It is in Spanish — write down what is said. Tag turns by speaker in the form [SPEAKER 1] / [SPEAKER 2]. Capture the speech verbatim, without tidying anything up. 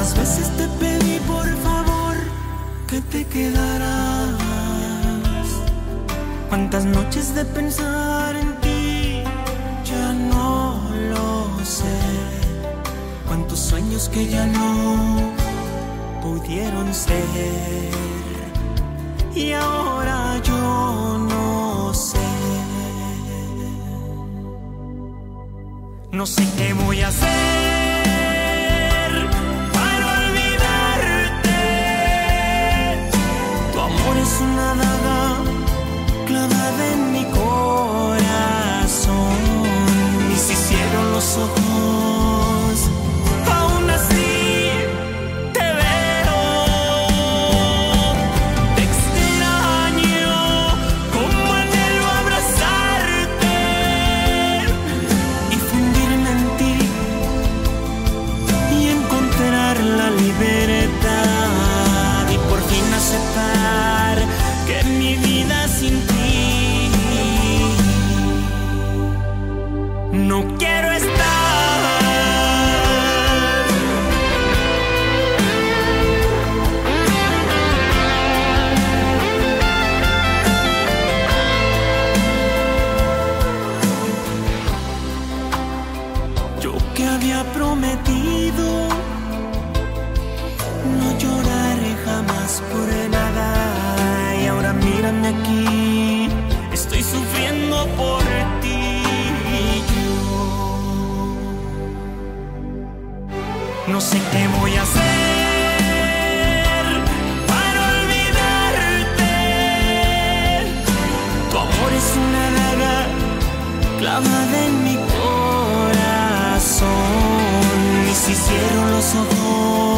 [SPEAKER 1] veces te pedí por favor que te quedaras. Cuántas noches de pensar en ti, ya no lo sé. Cuántos sueños que ya no pudieron ser. Y ahora yo no sé. No sé qué voy a hacer para olvidarte. Tu amor es una daga clavada en mi corazón. Y si cierro los ojos, aún así te veo. Te extraño, como anhelo abrazarte y fundirme en ti y encontrar la libertad y por fin aceptar que mi vida sin ti no quiero estar. Yo que había prometido no lloraré jamás por nada. Y ahora mírame aquí, estoy sufriendo por ti. No sé qué voy a hacer para olvidarte. Tu amor es una daga clavada en mi corazón. Y si cierro los ojos,